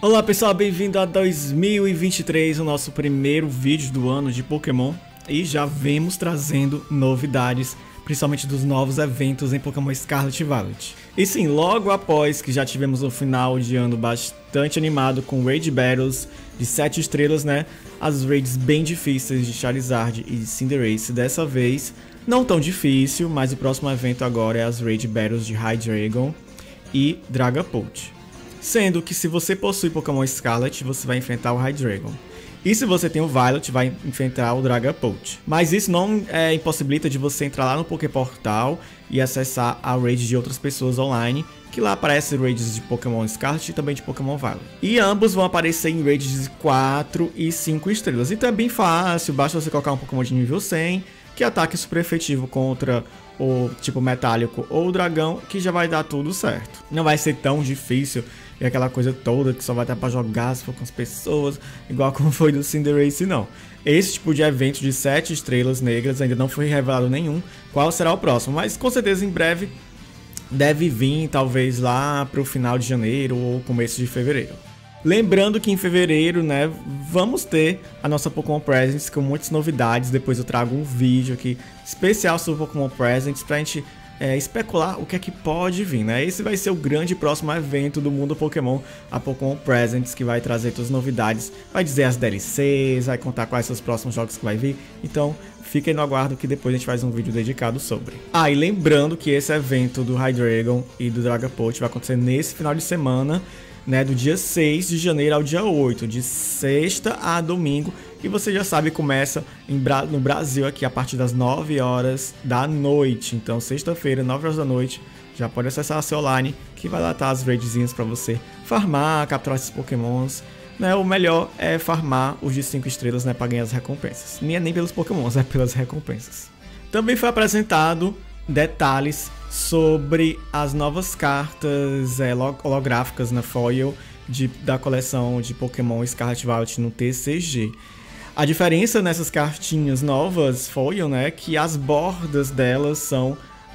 Olá pessoal, bem-vindo a 2023, o nosso primeiro vídeo do ano de Pokémon. E já vemos trazendo novidades, principalmente dos novos eventos em Pokémon Scarlet e Violet. E sim, logo após que já tivemos um final de ano bastante animado com Raid Battles de 7 estrelas, né? As raids bem difíceis de Charizard e de Cinderace dessa vez. Não tão difícil, mas o próximo evento agora é as Raid Battles de Hydreigon e Dragapult. Sendo que se você possui Pokémon Scarlet, você vai enfrentar o Hydreigon. E se você tem o Violet, vai enfrentar o Dragapult. Mas isso não impossibilita de você entrar lá no Poképortal e acessar a raid de outras pessoas online, que lá aparecem raids de Pokémon Scarlet e também de Pokémon Violet. E ambos vão aparecer em raids de 4 e 5 estrelas. Então é bem fácil, basta você colocar um Pokémon de nível 100, que ataque super efetivo contra o tipo metálico ou o dragão, que já vai dar tudo certo. Não vai ser tão difícil e aquela coisa toda que só vai dar pra jogar se for com as pessoas, igual como foi do Cinderace, não. Esse tipo de evento de 7 estrelas negras ainda não foi revelado nenhum qual será o próximo, mas com certeza em breve deve vir, talvez lá pro final de janeiro ou começo de fevereiro. Lembrando que em fevereiro, né, vamos ter a nossa Pokémon Presents com muitas novidades. Depois eu trago um vídeo aqui especial sobre Pokémon Presents pra gente especular o que é que pode vir, né? Esse vai ser o grande próximo evento do mundo Pokémon, a Pokémon Presents, que vai trazer todas as novidades, vai dizer as DLCs, vai contar quais são os próximos jogos que vai vir. Então fiquem no aguardo que depois a gente faz um vídeo dedicado sobre. E lembrando que esse evento do Hydreigon e do Dragapult vai acontecer nesse final de semana, né, do dia 6 de janeiro ao dia 8, de sexta a domingo. E você já sabe, começa no Brasil aqui a partir das 9 horas da noite. Então sexta-feira, 9 horas da noite, já pode acessar a seu online, que vai lá estar as raidzinhas para você farmar, capturar esses pokémons, né? O melhor é farmar os de 5 estrelas, né, para ganhar as recompensas. Nem pelos pokémons, é pelas recompensas. Também foi apresentado detalhes sobre as novas cartas holográficas na foil da coleção de Pokémon Scarlet Violet no TCG. A diferença nessas cartinhas novas foil, né, é que as bordas delas são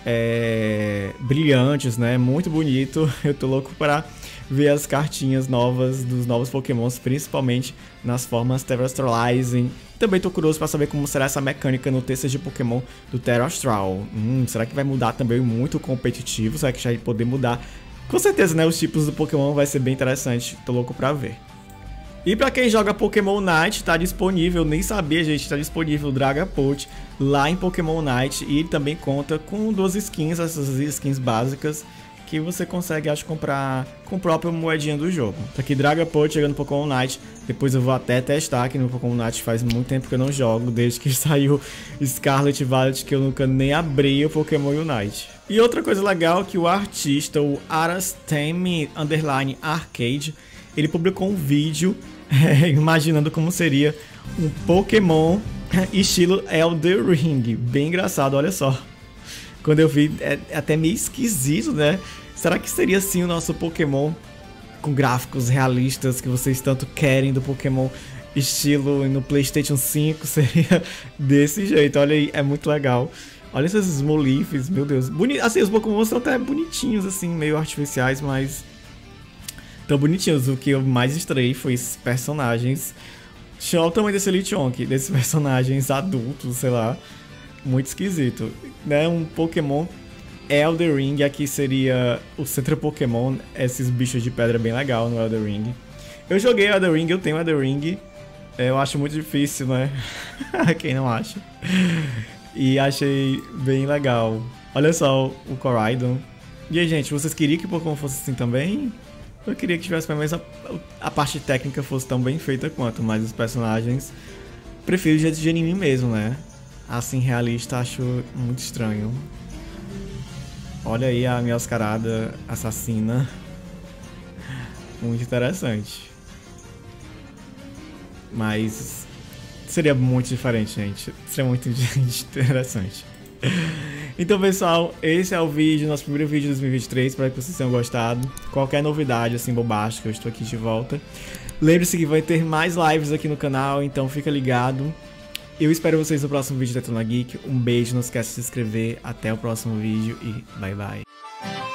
brilhantes, né, muito bonito. Eu tô louco para ver as cartinhas novas dos novos Pokémons, principalmente nas formas Terastallizing. Também tô curioso para saber como será essa mecânica no TCG Pokémon do Terastral. Será que vai mudar também muito competitivo? Será que já vai poder mudar? Com certeza, né? Os tipos do Pokémon vai ser bem interessante. Tô louco pra ver. E pra quem joga Pokémon Night, tá disponível, nem sabia, gente, tá disponível o Dragapult lá em Pokémon Night. E ele também conta com 2 skins, essas skins básicas, que você consegue, acho, comprar com a própria moedinha do jogo. Tá aqui Dragapult chegando no Pokémon Night. Depois eu vou até testar aqui no Pokémon Night. Faz muito tempo que eu não jogo, desde que saiu Scarlet Violet, que eu nunca nem abri o Pokémon Unite. E outra coisa legal é que o artista, o Arastemi_Arcade, ele publicou um vídeo imaginando como seria um Pokémon estilo Elden Ring. Bem engraçado, olha só. Quando eu vi, é até meio esquisito, né? Será que seria assim o nosso Pokémon com gráficos realistas que vocês tanto querem do Pokémon estilo no PlayStation 5? Seria desse jeito, olha aí, é muito legal. Olha esses Smolives, meu Deus. Assim, os Pokémon são até bonitinhos, assim, meio artificiais, mas tão bonitinhos. O que eu mais estranhei foi esses personagens. Olha o tamanho desse Lechonk, desses personagens adultos, sei lá. Muito esquisito, né? Um Pokémon Elden Ring, aqui seria o Centro Pokémon, esses bichos de pedra bem legal no Elden Ring. Eu joguei Elden Ring, eu tenho Elden Ring, eu acho muito difícil, né? Quem não acha? E achei bem legal. Olha só o Koraidon. E aí, gente, vocês queriam que o Pokémon fosse assim também? Eu queria que tivesse pelo menos a parte técnica fosse tão bem feita quanto, mas os personagens prefiro de anime mesmo, né? Assim, realista, acho muito estranho. Olha aí a Meowscarada assassina. Muito interessante. Mas seria muito diferente, gente. Seria muito interessante. Então, pessoal, esse é o vídeo, nosso primeiro vídeo de 2023. Espero que vocês tenham gostado. Qualquer novidade, assim, bombástica, eu estou aqui de volta. Lembre-se que vai ter mais lives aqui no canal, então fica ligado. Eu espero vocês no próximo vídeo da Detona Geek. Um beijo, não esquece de se inscrever. Até o próximo vídeo e bye bye.